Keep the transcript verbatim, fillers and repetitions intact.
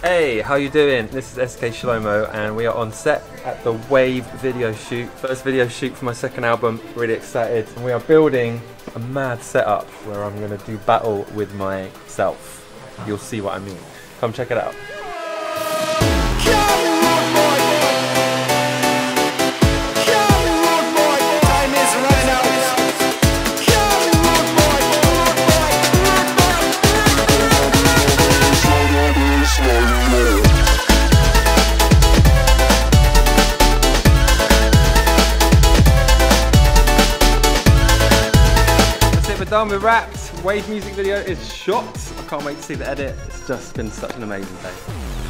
Hey, how you doing? This is S K Shlomo and we are on set at the Wave video shoot. First video shoot for my second album, really excited. And we are building a mad setup where I'm gonna do battle with myself. You'll see what I mean. Come check it out. We're done, we're wrapped. Wave music video is shot. I can't wait to see the edit. It's just been such an amazing day.